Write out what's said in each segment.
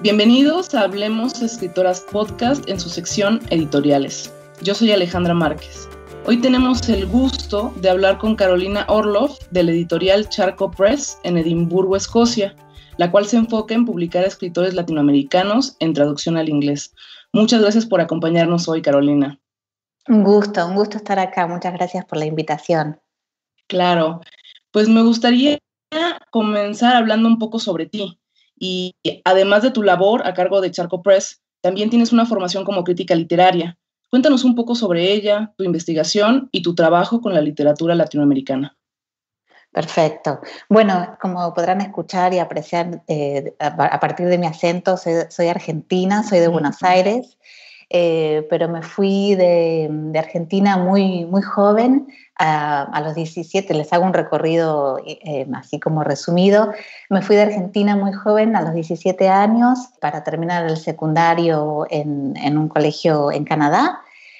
Bienvenidos a Hablemos Escritoras Podcast en su sección Editoriales. Yo soy Alejandra Márquez. Hoy tenemos el gusto de hablar con Carolina Orloff de la editorial Charco Press en Edimburgo, Escocia, la cual se enfoca en publicar a escritores latinoamericanos en traducción al inglés. Muchas gracias por acompañarnos hoy, Carolina. Un gusto estar acá. Muchas gracias por la invitación. Claro, pues me gustaría comenzar hablando un poco sobre ti. Y además de tu labor a cargo de Charco Press, también tienes una formación como crítica literaria. Cuéntanos un poco sobre ella, tu investigación y tu trabajo con la literatura latinoamericana. Perfecto. Bueno, como podrán escuchar y apreciar a partir de mi acento, soy argentina, soy de Buenos Aires, pero me fui de Argentina muy, muy joven, a los 17, les hago un recorrido así como resumido. Me fui de Argentina muy joven, a los 17 años, para terminar el secundario en un colegio en Canadá.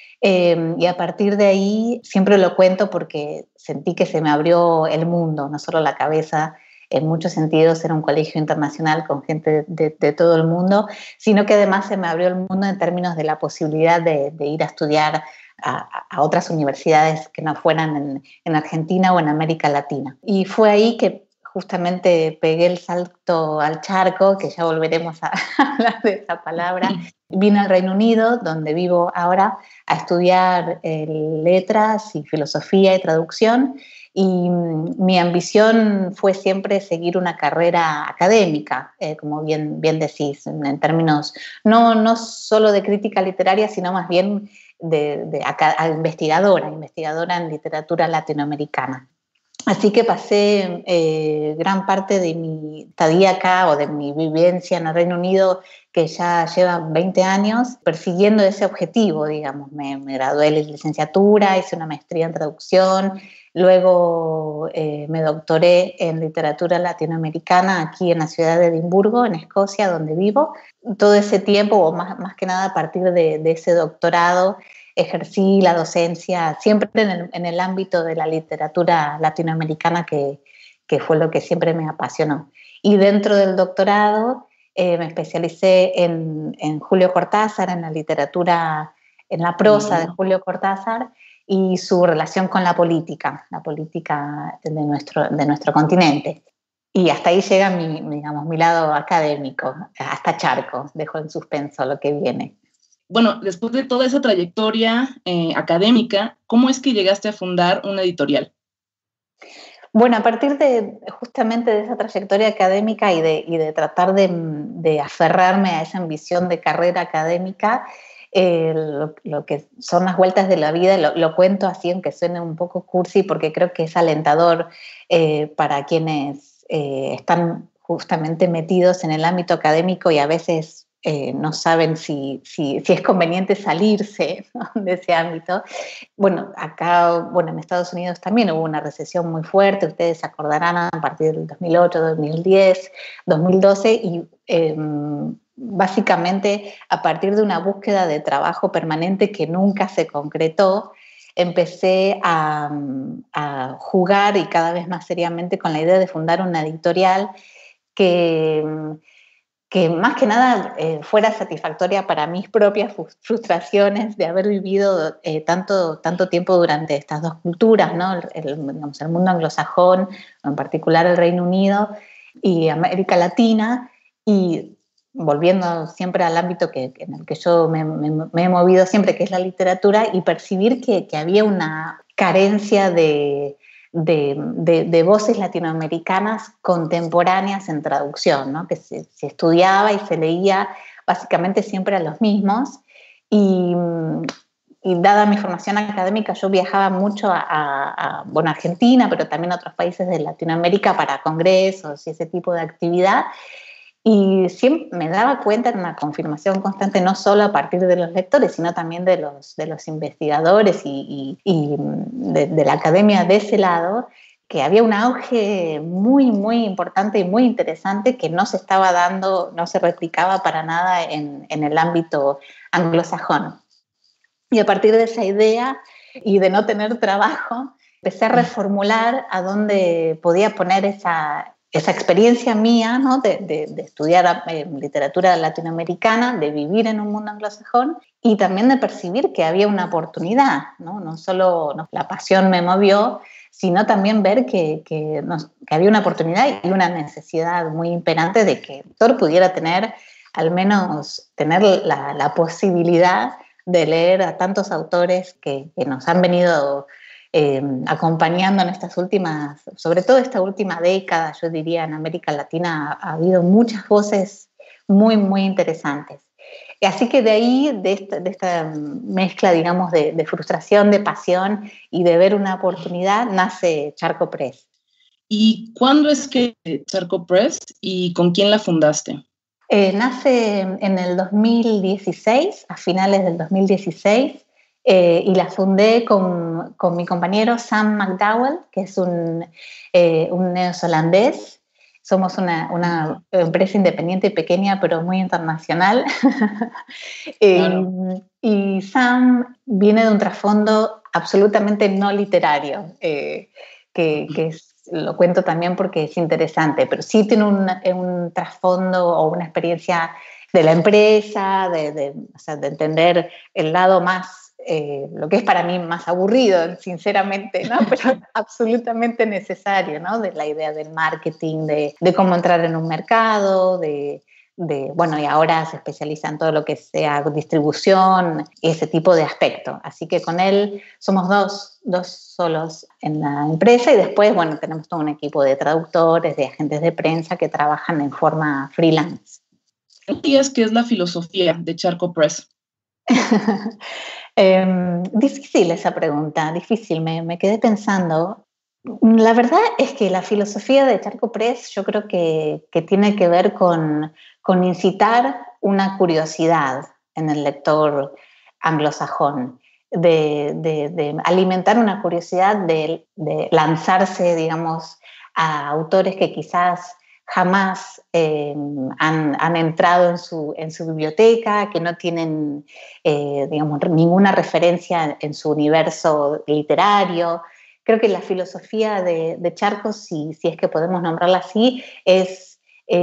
Y a partir de ahí, siempre lo cuento porque sentí que se me abrió el mundo, no solo la cabeza. En muchos sentidos era un colegio internacional con gente de todo el mundo, sino que además se me abrió el mundo en términos de la posibilidad de ir a estudiar a otras universidades que no fueran en Argentina o en América Latina. Y fue ahí que justamente pegué el salto al charco, que ya volveremos a hablar de esa palabra. Vine al Reino Unido, donde vivo ahora, a estudiar letras y filosofía y traducción, y mi ambición fue siempre seguir una carrera académica, como bien decís, en términos no solo de crítica literaria, sino más bien de investigadora en literatura latinoamericana. Así que pasé gran parte de mi estadía acá o de mi vivencia en el Reino Unido, que ya lleva 20 años, persiguiendo ese objetivo, digamos. Me gradué de licenciatura, hice una maestría en traducción, luego me doctoré en literatura latinoamericana aquí en la ciudad de Edimburgo, en Escocia, donde vivo. Todo ese tiempo, o más que nada a partir de ese doctorado, ejercí la docencia siempre en el ámbito de la literatura latinoamericana, que fue lo que siempre me apasionó. Y dentro del doctorado me especialicé en Julio Cortázar, en la literatura, en la prosa de Julio Cortázar y su relación con la política de nuestro continente. Y hasta ahí llega mi lado académico, hasta Charco, dejo en suspenso lo que viene. Bueno, después de toda esa trayectoria académica, ¿cómo es que llegaste a fundar una editorial? Bueno, a partir justamente de esa trayectoria académica y de tratar de aferrarme a esa ambición de carrera académica, lo que son las vueltas de la vida, lo cuento así, aunque suene un poco cursi, porque creo que es alentador para quienes están justamente metidos en el ámbito académico y a veces no saben si es conveniente salirse, ¿no?, de ese ámbito. Bueno, acá, en Estados Unidos también hubo una recesión muy fuerte, ustedes se acordarán, a partir del 2008, 2010, 2012, y básicamente a partir de una búsqueda de trabajo permanente que nunca se concretó, empecé a jugar, y cada vez más seriamente, con la idea de fundar una editorial que más que nada fuera satisfactoria para mis propias frustraciones de haber vivido tanto tiempo durante estas dos culturas, ¿no? El mundo anglosajón, en particular el Reino Unido, y América Latina, y volviendo siempre al ámbito en el que yo me he movido siempre, que es la literatura, y percibir que había una carencia de voces latinoamericanas contemporáneas en traducción, ¿no? Que se estudiaba y se leía básicamente siempre a los mismos, y dada mi formación académica, yo viajaba mucho a Argentina, pero también a otros países de Latinoamérica para congresos y ese tipo de actividad. Y siempre me daba cuenta, en una confirmación constante, no solo a partir de los lectores, sino también de los investigadores y de la academia de ese lado, que había un auge muy, muy importante y muy interesante que no se estaba dando, no se replicaba para nada en el ámbito anglosajón. Y a partir de esa idea y de no tener trabajo, empecé a reformular a dónde podía poner esa esa experiencia mía, ¿no? de estudiar literatura latinoamericana, de vivir en un mundo anglosajón y también de percibir que había una oportunidad, ¿no? No solo la pasión me movió, sino también ver que había una oportunidad y una necesidad muy imperante de que el lector pudiera tener, al menos, tener la posibilidad de leer a tantos autores que nos han venido acompañando en estas últimas, sobre todo esta última década, yo diría, en América Latina ha habido muchas voces muy, muy interesantes. Así que de ahí, de esta mezcla, digamos, de frustración, de pasión y de ver una oportunidad, nace Charco Press. ¿Y cuándo es que Charco Press y con quién la fundaste? Nace en el 2016, a finales del 2016, y la fundé con mi compañero Sam McDowell, que es un neozelandés. Somos una empresa independiente y pequeña, pero muy internacional. Claro. Y Sam viene de un trasfondo absolutamente no literario, lo cuento también porque es interesante, pero sí tiene un trasfondo o una experiencia de la empresa, o sea, de entender el lado más, lo que es para mí más aburrido, sinceramente, ¿no? Pero absolutamente necesario, ¿no? De la idea del marketing, de cómo entrar en un mercado, bueno, y ahora se especializa en todo lo que sea distribución y ese tipo de aspecto. Así que con él somos dos solos en la empresa y después, bueno, tenemos todo un equipo de traductores, de agentes de prensa que trabajan en forma freelance. ¿Qué dirías que es la filosofía de Charco Press? Difícil esa pregunta, difícil, me quedé pensando. La verdad es que la filosofía de Charco Press yo creo que tiene que ver con incitar una curiosidad en el lector anglosajón, de alimentar una curiosidad de lanzarse, digamos, a autores que quizás jamás han entrado en su biblioteca, que no tienen, digamos, ninguna referencia en su universo literario. Creo que la filosofía de Charco, si es que podemos nombrarla así, es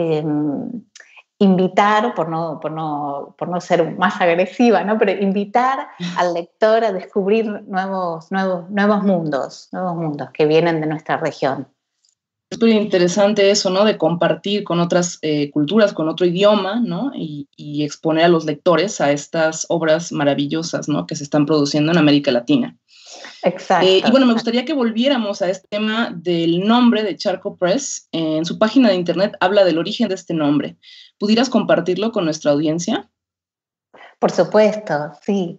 invitar, por no ser más agresiva, ¿no? Pero invitar al lector a descubrir nuevos mundos que vienen de nuestra región. Es muy interesante eso, ¿no? De compartir con otras culturas, con otro idioma, ¿no? Y exponer a los lectores a estas obras maravillosas, ¿no? Que se están produciendo en América Latina. Exacto. Y bueno, me gustaría que volviéramos a este tema del nombre de Charco Press. En su página de internet habla del origen de este nombre. ¿Pudieras compartirlo con nuestra audiencia? Por supuesto, sí.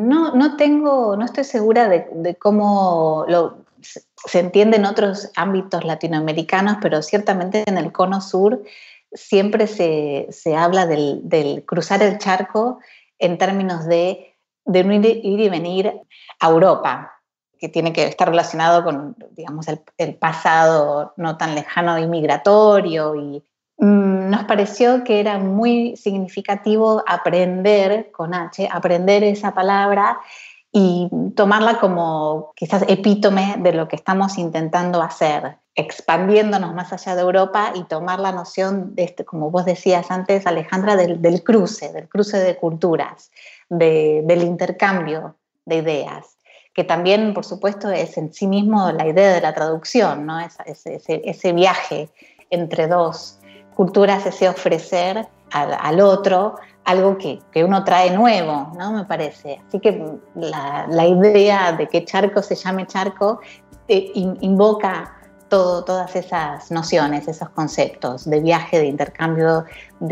No estoy segura de cómo se entiende en otros ámbitos latinoamericanos, pero ciertamente en el Cono Sur siempre se habla del cruzar el charco en términos de ir y venir a Europa, que tiene que estar relacionado con, digamos, el pasado no tan lejano inmigratorio, y nos pareció que era muy significativo aprender esa palabra y tomarla como quizás epítome de lo que estamos intentando hacer, expandiéndonos más allá de Europa y tomar la noción de como vos decías antes, Alejandra, del cruce de culturas, del intercambio de ideas, que también, por supuesto, es en sí mismo la idea de la traducción, ¿no? Ese viaje entre dos culturas, ese ofrecer al otro algo que uno trae nuevo, ¿no? Me parece. Así que la idea de que Charco se llame Charco invoca todas esas nociones, esos conceptos de viaje, de intercambio,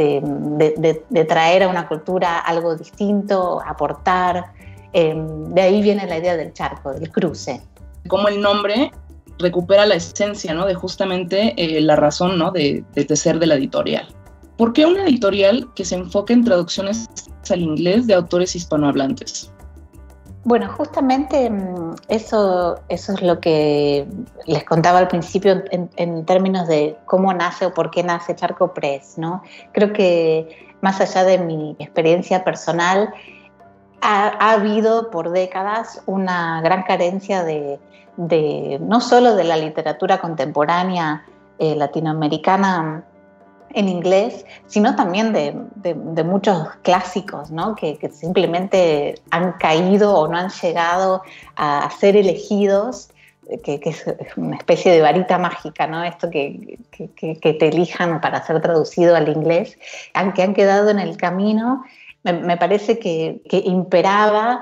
de traer a una cultura algo distinto, aportar. De ahí viene la idea del charco, del cruce. Como el nombre recupera la esencia, ¿no? De justamente la razón, ¿no? de ser de la editorial. ¿Por qué una editorial que se enfoque en traducciones al inglés de autores hispanohablantes? Bueno, justamente eso es lo que les contaba al principio en términos de cómo nace o por qué nace Charco Press, ¿no? Creo que más allá de mi experiencia personal, ha habido por décadas una gran carencia de no solo de la literatura contemporánea latinoamericana en inglés, sino también de muchos clásicos, ¿no? que simplemente han caído o no han llegado a ser elegidos, que es una especie de varita mágica, ¿no? Esto que te elijan para ser traducido al inglés, aunque han quedado en el camino. Me parece que imperaba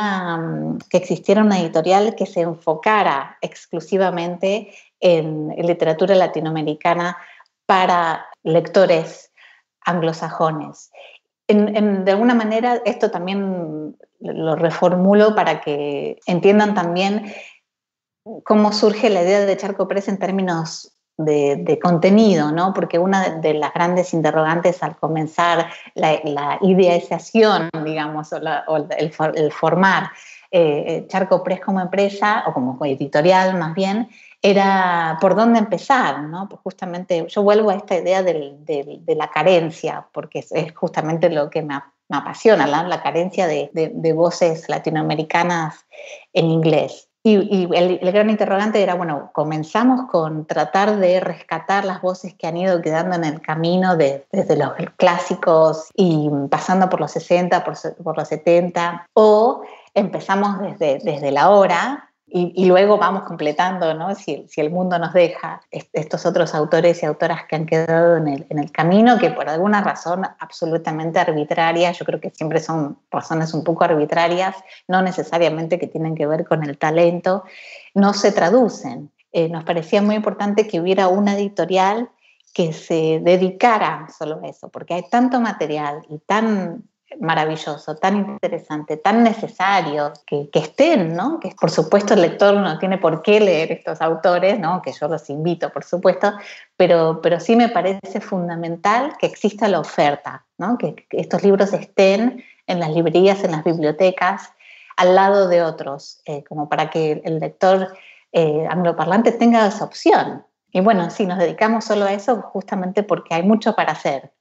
que existiera una editorial que se enfocara exclusivamente en literatura latinoamericana para lectores anglosajones. De alguna manera, esto también lo reformulo para que entiendan también cómo surge la idea de Charco Press en términos de contenido, ¿no? Porque una de las grandes interrogantes al comenzar la ideación, digamos, o el formar Charco Press como empresa, o como editorial más bien, era por dónde empezar, ¿no? Pues justamente yo vuelvo a esta idea de la carencia, porque es justamente lo que me apasiona, la carencia de voces latinoamericanas en inglés. Y el gran interrogante era, bueno, comenzamos con tratar de rescatar las voces que han ido quedando en el camino desde los clásicos y pasando por los 60, por los 70, o empezamos desde la hora y luego vamos completando, ¿no? Si el mundo nos deja, estos otros autores y autoras que han quedado en el camino, que por alguna razón absolutamente arbitraria, yo creo que siempre son razones un poco arbitrarias, no necesariamente que tienen que ver con el talento, no se traducen. Nos parecía muy importante que hubiera una editorial que se dedicara solo a eso, porque hay tanto material y tan maravilloso, tan interesante, tan necesario que estén, ¿no? Que por supuesto el lector no tiene por qué leer estos autores, ¿no? Que yo los invito, por supuesto, pero sí me parece fundamental que exista la oferta, ¿no? Que estos libros estén en las librerías, en las bibliotecas, al lado de otros, como para que el lector angloparlante tenga esa opción. Y bueno, sí, nos dedicamos solo a eso justamente porque hay mucho para hacer.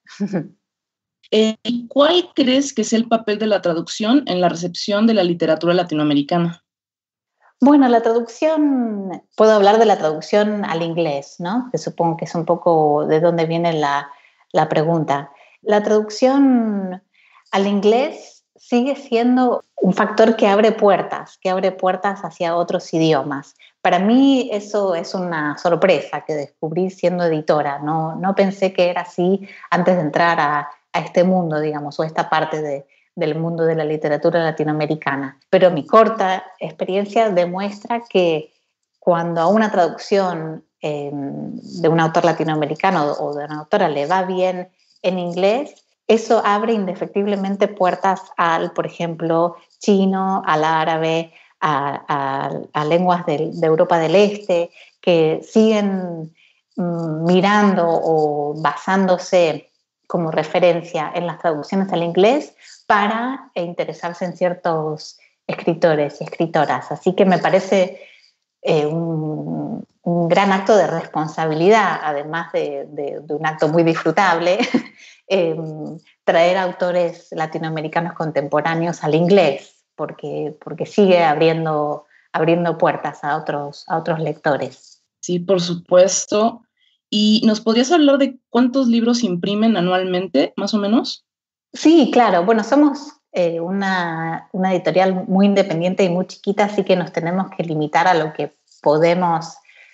¿Cuál crees que es el papel de la traducción en la recepción de la literatura latinoamericana? Bueno, la traducción, puedo hablar de la traducción al inglés, ¿no? Que supongo que es un poco de dónde viene la pregunta. La traducción al inglés sigue siendo un factor que abre puertas hacia otros idiomas. Para mí eso es una sorpresa que descubrí siendo editora. No pensé que era así antes de entrar a este mundo, digamos, o esta parte del mundo de la literatura latinoamericana. Pero mi corta experiencia demuestra que cuando a una traducción de un autor latinoamericano o de una autora le va bien en inglés, eso abre indefectiblemente puertas al, por ejemplo, chino, al árabe, a lenguas de Europa del Este, que siguen mirando o basándose como referencia en las traducciones al inglés para interesarse en ciertos escritores y escritoras. Así que me parece un gran acto de responsabilidad, además de un acto muy disfrutable, traer autores latinoamericanos contemporáneos al inglés, porque sigue abriendo puertas a otros lectores. Sí, por supuesto. ¿Y nos podrías hablar de cuántos libros imprimen anualmente, más o menos? Sí, claro. Bueno, somos una editorial muy independiente y muy chiquita, así que nos tenemos que limitar a lo que podemos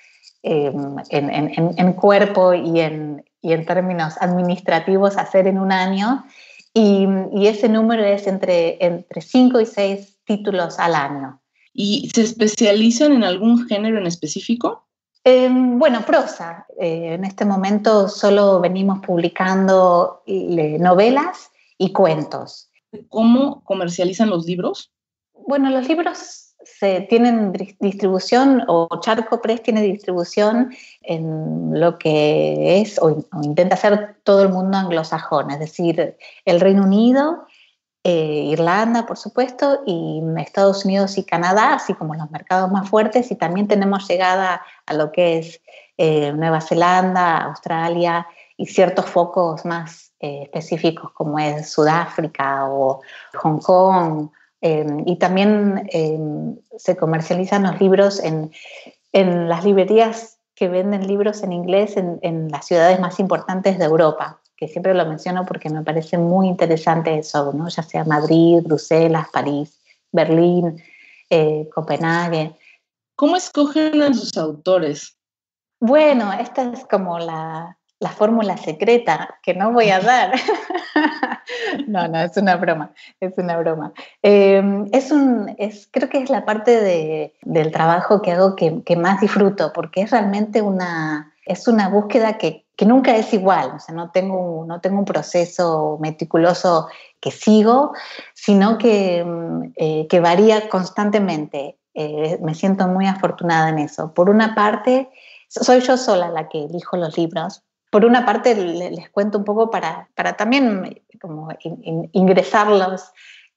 en cuerpo y en términos administrativos hacer en un año. Y ese número es entre 5 y 6 títulos al año. ¿Y se especializan en algún género en específico? Bueno, prosa. En este momento solo venimos publicando novelas y cuentos. ¿Cómo comercializan los libros? Bueno, los libros tienen distribución, o Charco Press tiene distribución en lo que es o intenta hacer todo el mundo anglosajón, es decir, el Reino Unido, Irlanda, por supuesto, y Estados Unidos y Canadá, así como los mercados más fuertes, y también tenemos llegada a lo que es Nueva Zelanda, Australia y ciertos focos más específicos como es Sudáfrica o Hong Kong, y también se comercializan los libros en las librerías que venden libros en inglés en las ciudades más importantes de Europa, que siempre lo menciono porque me parece muy interesante eso, ¿no? Ya sea Madrid, Bruselas, París, Berlín, Copenhague. ¿Cómo escogen a sus autores? Bueno, esta es como la fórmula secreta que no voy a dar. No, es una broma, es una broma. Creo que es la parte del trabajo que hago que más disfruto, porque es realmente es una búsqueda que nunca es igual. O sea, no tengo un proceso meticuloso que sigo, sino que varía constantemente. Me siento muy afortunada en eso. Por una parte, soy yo sola la que elijo los libros. Por una parte, les cuento un poco para también como ingresarlas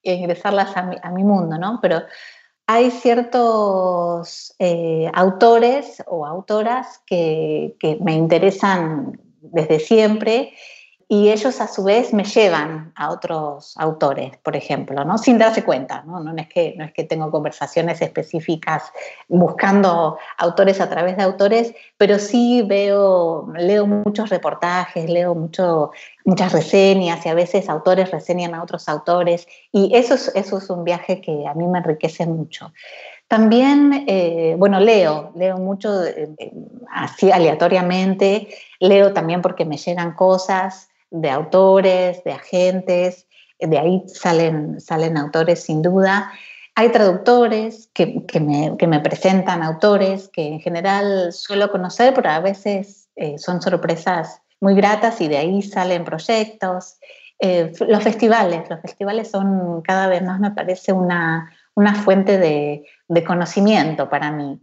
a mi mundo, ¿no? Pero hay ciertos autores o autoras que me interesan desde siempre, y ellos a su vez me llevan a otros autores, por ejemplo, ¿no? Sin darse cuenta, ¿no? No es que tengo conversaciones específicas buscando autores a través de autores, pero sí leo muchos reportajes, muchas reseñas, y a veces autores reseñan a otros autores, y eso es un viaje que a mí me enriquece mucho. También, leo mucho así aleatoriamente, leo también porque me llegan cosas de autores, de agentes, de ahí salen autores sin duda. Hay traductores que me presentan autores que en general suelo conocer, pero a veces son sorpresas muy gratas y de ahí salen proyectos. Los festivales son cada vez más, me parece, una fuente de conocimiento para mí.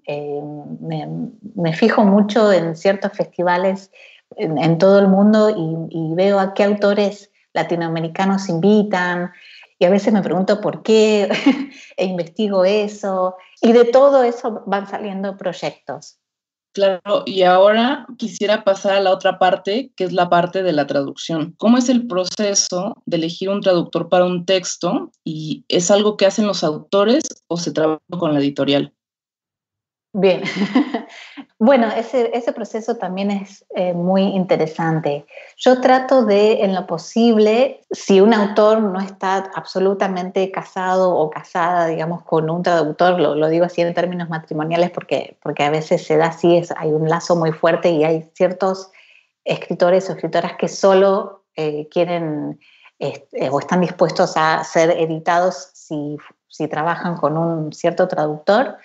Me fijo mucho en ciertos festivales en todo el mundo y veo a qué autores latinoamericanos invitan, y a veces me pregunto por qué e investigo eso, y de todo eso van saliendo proyectos. Claro, y ahora quisiera pasar a la otra parte, que es la parte de la traducción. ¿Cómo es el proceso de elegir un traductor para un texto? ¿Y es algo que hacen los autores o se trabaja con la editorial? Bien, bueno, ese proceso también es muy interesante. Yo trato de, en lo posible, si un autor no está absolutamente casado o casada, digamos, con un traductor, lo digo así en términos matrimoniales porque a veces se da así, hay un lazo muy fuerte y hay ciertos escritores o escritoras que solo quieren o están dispuestos a ser editados si trabajan con un cierto traductor.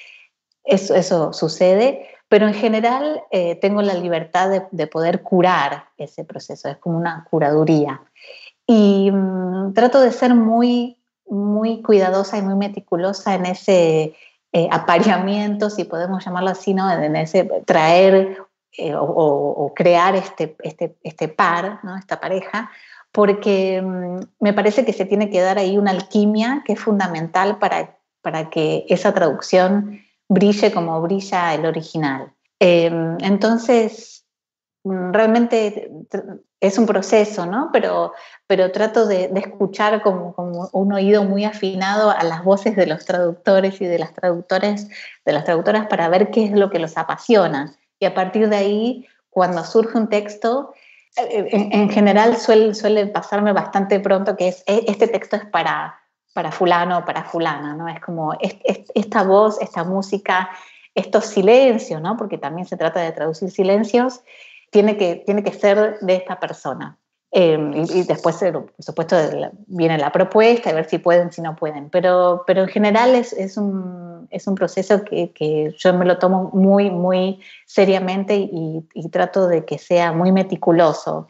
Eso sucede, pero en general tengo la libertad de poder curar ese proceso, es como una curaduría. Y trato de ser muy, muy cuidadosa y muy meticulosa en ese apareamiento, si podemos llamarlo así, ¿no? En ese traer o crear este par, ¿no? Esta pareja, porque me parece que se tiene que dar ahí una alquimia que es fundamental para que esa traducción brille como brilla el original. Entonces, realmente es un proceso, ¿no? Pero trato de escuchar como un oído muy afinado a las voces de los traductores y de las traductoras para ver qué es lo que los apasiona. Y a partir de ahí, cuando surge un texto, en general suele pasarme bastante pronto que este texto es para fulano o para fulana, ¿no? Es como esta voz, esta música, estos silencios, ¿no? Porque también se trata de traducir silencios, tiene que ser de esta persona. Y después, por supuesto, viene la propuesta, a ver si pueden, si no pueden. Pero en general es un proceso que yo me lo tomo muy, muy seriamente y trato de que sea muy meticuloso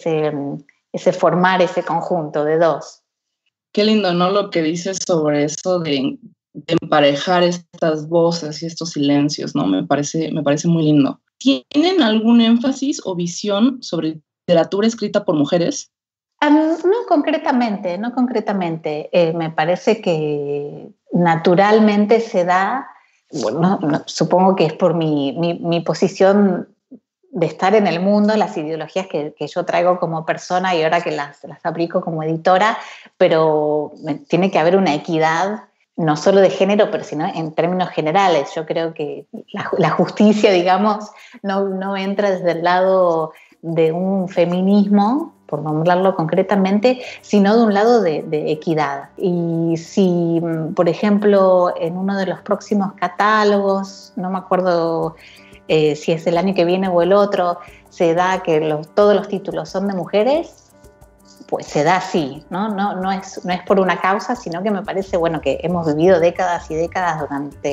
ese formar ese conjunto de dos. Qué lindo, ¿no? Lo que dices sobre eso de emparejar estas voces y estos silencios, ¿no? Me parece muy lindo. ¿Tienen algún énfasis o visión sobre literatura escrita por mujeres? No concretamente, no concretamente. Me parece que naturalmente se da, bueno, supongo que es por mi posición de estar en el mundo, las ideologías que yo traigo como persona y ahora que las aplico como editora, pero tiene que haber una equidad no solo de género, pero sino en términos generales. Yo creo que la justicia, digamos, no entra desde el lado de un feminismo, por nombrarlo concretamente, sino de un lado de equidad. Y si, por ejemplo, en uno de los próximos catálogos, no me acuerdo si es el año que viene o el otro, se da que todos los títulos son de mujeres, pues se da así, ¿no? No es por una causa, sino que me parece, bueno, que hemos vivido décadas y décadas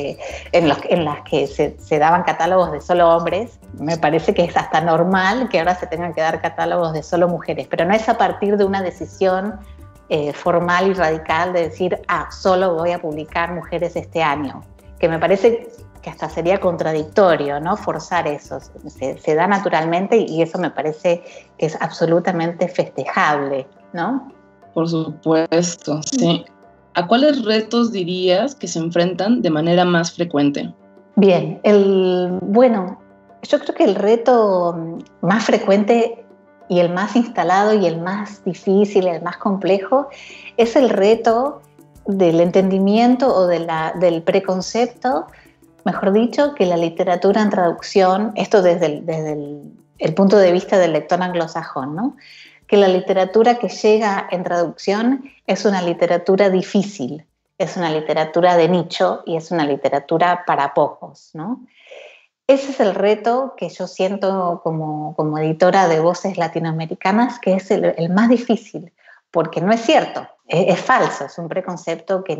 en las que se daban catálogos de solo hombres. Me parece que es hasta normal que ahora se tengan que dar catálogos de solo mujeres, pero no es a partir de una decisión formal y radical de decir, solo voy a publicar mujeres este año, que me parece que hasta sería contradictorio, ¿no? Forzar eso. Se da naturalmente y eso me parece que es absolutamente festejable, ¿no? Por supuesto, sí. ¿A cuáles retos dirías que se enfrentan de manera más frecuente? Bien, bueno, yo creo que el reto más frecuente y el más instalado y el más difícil, el más complejo, es el reto del entendimiento o del preconcepto, mejor dicho, que la literatura en traducción, esto desde el punto de vista del lector anglosajón, ¿no? Que la literatura que llega en traducción es una literatura difícil, es una literatura de nicho y es una literatura para pocos, ¿no? Ese es el reto que yo siento como editora de Voces Latinoamericanas, que es el más difícil, porque no es cierto, es falso, es un preconcepto que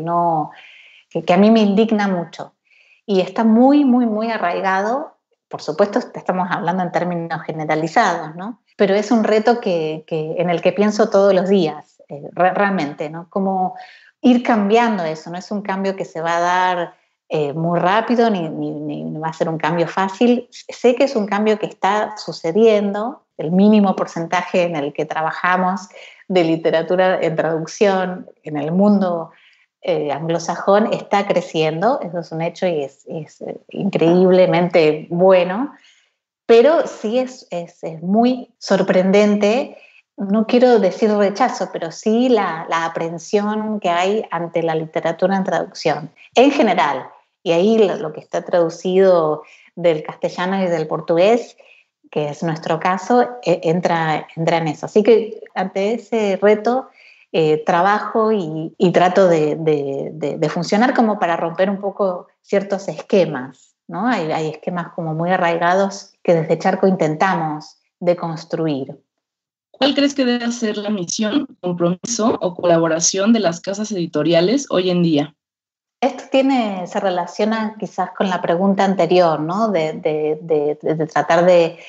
a mí me indigna mucho. Y está muy, muy, muy arraigado. Por supuesto, estamos hablando en términos generalizados, ¿no? Pero es un reto en el que pienso todos los días, realmente, ¿no? Cómo ir cambiando eso. No es un cambio que se va a dar muy rápido, ni va a ser un cambio fácil. Sé que es un cambio que está sucediendo. El mínimo porcentaje en el que trabajamos de literatura en traducción en el mundo anglosajón está creciendo, eso es un hecho y es increíblemente bueno, pero sí es muy sorprendente, no quiero decir rechazo, pero sí la aprehensión que hay ante la literatura en traducción, en general, y ahí lo que está traducido del castellano y del portugués, que es nuestro caso, entra en eso. Así que ante ese reto trabajo y trato de funcionar como para romper un poco ciertos esquemas, ¿no? Hay esquemas como muy arraigados que desde Charco intentamos deconstruir. ¿Cuál crees que debe ser la misión, compromiso o colaboración de las casas editoriales hoy en día? Esto se relaciona quizás con la pregunta anterior, ¿no? De tratar de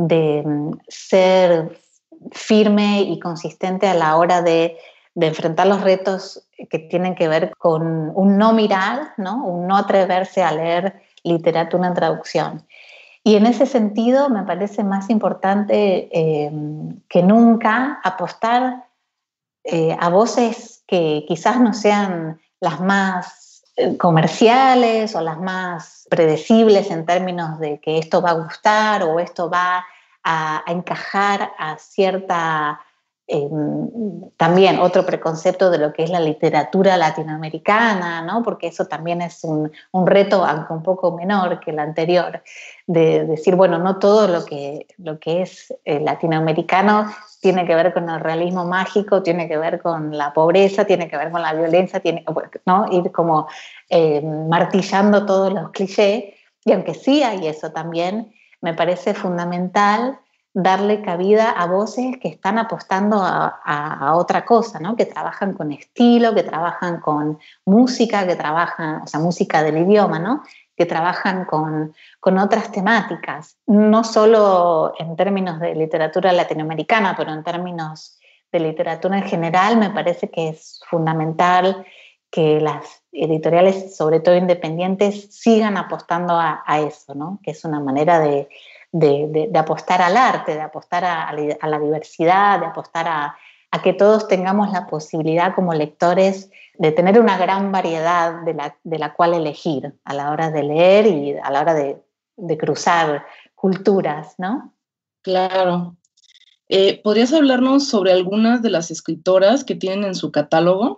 ser firme y consistente a la hora de enfrentar los retos que tienen que ver con un no mirar, ¿no? Un no atreverse a leer literatura en traducción. Y en ese sentido me parece más importante que nunca apostar a voces que quizás no sean las más comerciales o las más predecibles en términos de que esto va a gustar o esto va a encajar a cierta, también otro preconcepto de lo que es la literatura latinoamericana, ¿no? Porque eso también es un reto, aunque un poco menor que el anterior, de decir, bueno, no todo lo que es latinoamericano tiene que ver con el realismo mágico, tiene que ver con la pobreza, tiene que ver con la violencia, ¿no? Ir como martillando todos los clichés, y aunque sí hay eso también, me parece fundamental darle cabida a voces que están apostando a otra cosa, ¿no? Que trabajan con estilo, que trabajan con música, que trabajan, o sea, música del idioma, ¿no? Que trabajan con otras temáticas, no solo en términos de literatura latinoamericana, pero en términos de literatura en general. Me parece que es fundamental que las editoriales, sobre todo independientes, sigan apostando a eso, ¿no? Que es una manera de apostar al arte, de apostar a la diversidad, de apostar a que todos tengamos la posibilidad como lectores de tener una gran variedad de la cual elegir a la hora de leer y a la hora de cruzar culturas, ¿no? Claro. ¿Podrías hablarnos sobre algunas de las escritoras que tienen en su catálogo?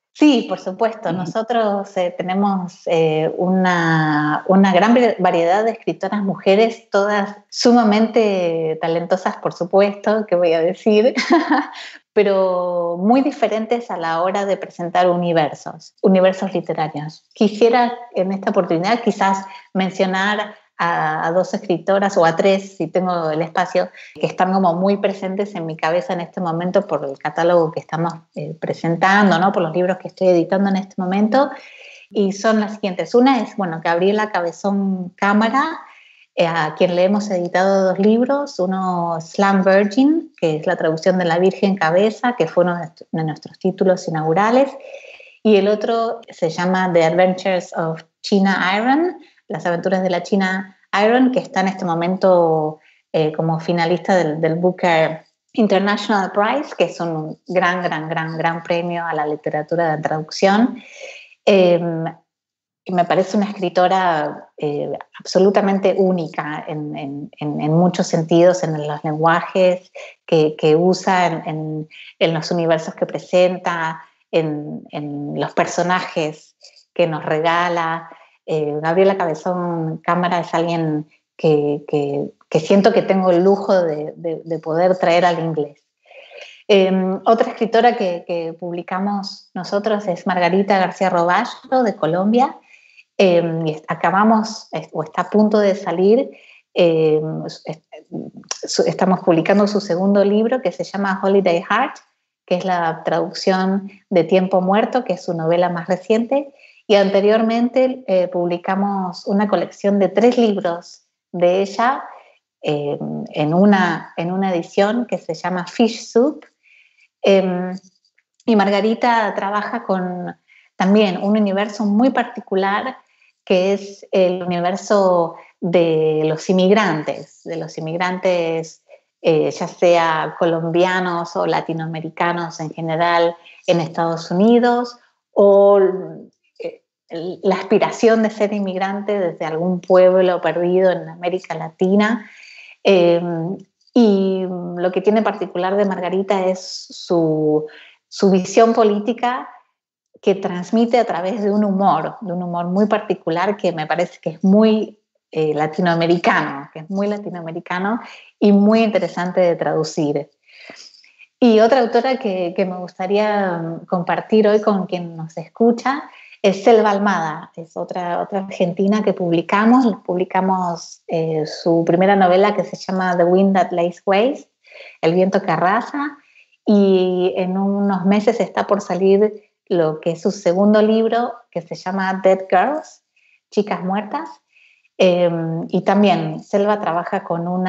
Sí, por supuesto. Nosotros tenemos una gran variedad de escritoras mujeres, todas sumamente talentosas, por supuesto, que voy a decir, pero muy diferentes a la hora de presentar universos literarios. Quisiera en esta oportunidad quizás mencionar a dos escritoras o a tres, si tengo el espacio, que están como muy presentes en mi cabeza en este momento por el catálogo que estamos presentando, ¿no? Por los libros que estoy editando en este momento, y son las siguientes. Una es, bueno, Gabriela Cabezón Cámara, a quien le hemos editado dos libros, uno Slam Virgin, que es la traducción de La Virgen Cabeza, que fue uno de nuestros títulos inaugurales, y el otro se llama The Adventures of China Iron, Las aventuras de la China Iron, que está en este momento como finalista del Booker International Prize, que es un gran premio a la literatura de traducción. Me parece una escritora absolutamente única en muchos sentidos, en los lenguajes que usa, en los universos que presenta, en los personajes que nos regala. Gabriela Cabezón Cámara es alguien que siento que tengo el lujo de poder traer al inglés. Otra escritora que publicamos nosotros es Margarita García Roballo, de Colombia. Acabamos, o está a punto de salir, estamos publicando su segundo libro, que se llama Holiday Heart, que es la traducción de Tiempo Muerto, que es su novela más reciente, y anteriormente publicamos una colección de 3 libros de ella en una edición que se llama Fish Soup. Y Margarita trabaja con también un universo muy particular, que es el universo de los inmigrantes, ya sea colombianos o latinoamericanos en general en Estados Unidos, o la aspiración de ser inmigrante desde algún pueblo perdido en América Latina. Y lo que tiene particular de Margarita es su visión política, que transmite a través de un humor muy particular, que me parece que es muy latinoamericano y muy interesante de traducir. Y otra autora que me gustaría compartir hoy con quien nos escucha es Selva Almada, es otra argentina que publicamos su primera novela, que se llama The Wind That Lays Waste, El viento que arrasa, y en unos meses está por salir lo que es su segundo libro, que se llama Dead Girls, Chicas Muertas. Y también Selva trabaja con un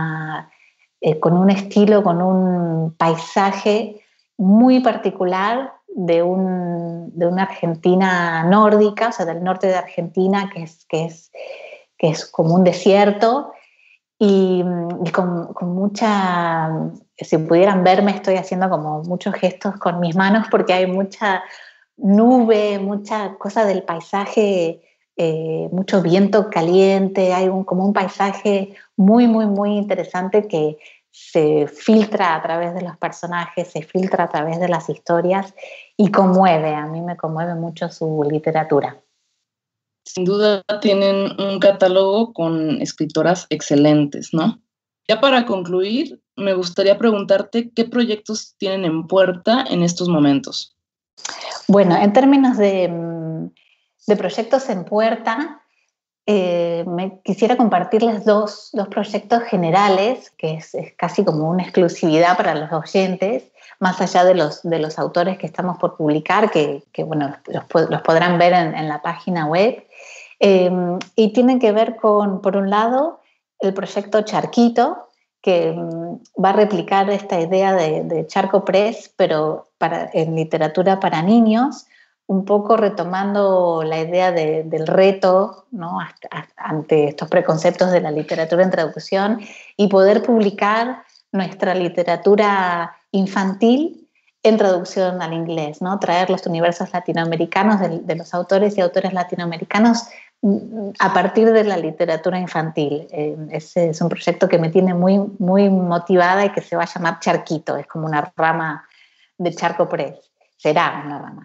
estilo, con un paisaje muy particular de una Argentina nórdica, o sea, del norte de Argentina, que es como un desierto, y con mucha, si pudieran verme, estoy haciendo como muchos gestos con mis manos, porque hay mucha nube, mucha cosa del paisaje, mucho viento caliente, hay como un paisaje muy interesante que se filtra a través de los personajes, se filtra a través de las historias y conmueve. A mí me conmueve mucho su literatura. Sin duda tienen un catálogo con escritoras excelentes, ¿no? Ya para concluir, me gustaría preguntarte qué proyectos tienen en puerta en estos momentos. Bueno, en términos de proyectos en puerta, me quisiera compartirles dos proyectos generales, que es casi como una exclusividad para los oyentes, más allá de los autores que estamos por publicar, que bueno, los podrán ver en la página web. Y tienen que ver con, por un lado, el proyecto Charquito, que va a replicar esta idea de Charco Press, pero en literatura para niños, un poco retomando la idea del reto, ¿no? Ante estos preconceptos de la literatura en traducción, y poder publicar nuestra literatura infantil en traducción al inglés, ¿no? Traer los universos latinoamericanos de los autores y autores latinoamericanos a partir de la literatura infantil. Ese es un proyecto que me tiene muy motivada y que se va a llamar Charquito, es como una rama de Charco Press, será una rama.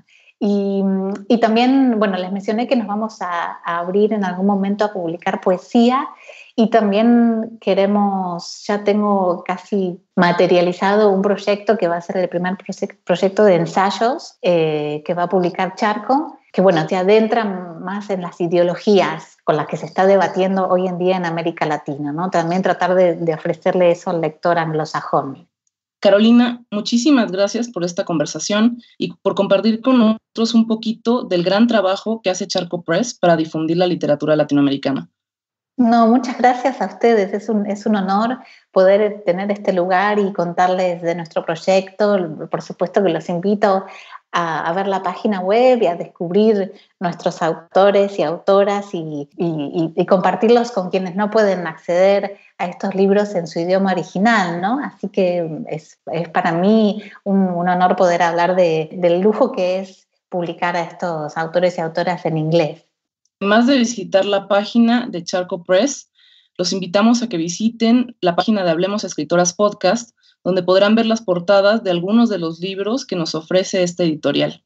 Y también, bueno, les mencioné que nos vamos a abrir en algún momento a publicar poesía, y también ya tengo casi materializado un proyecto que va a ser el primer proyecto de ensayos que va a publicar Charco, que bueno, se adentra más en las ideologías con las que se está debatiendo hoy en día en América Latina, ¿no? También tratar de ofrecerle eso al lector anglosajón. Carolina, muchísimas gracias por esta conversación y por compartir con nosotros un poquito del gran trabajo que hace Charco Press para difundir la literatura latinoamericana. No, muchas gracias a ustedes. Es un honor poder tener este lugar y contarles de nuestro proyecto. Por supuesto que los invito a ver la página web y a descubrir nuestros autores y autoras y compartirlos con quienes no pueden acceder a estos libros en su idioma original, ¿no? Así que es para mí un honor poder hablar del lujo que es publicar a estos autores y autoras en inglés. Además de visitar la página de Charco Press, los invitamos a que visiten la página de Hablemos Escritoras Podcast, donde podrán ver las portadas de algunos de los libros que nos ofrece este editorial.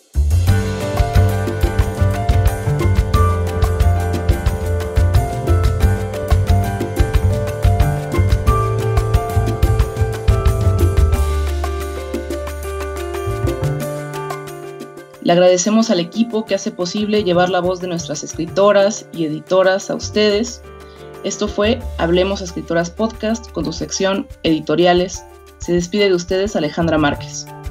Le agradecemos al equipo que hace posible llevar la voz de nuestras escritoras y editoras a ustedes. Esto fue Hablemos Escritoras Podcast con su sección Editoriales. Se despide de ustedes Alejandra Márquez.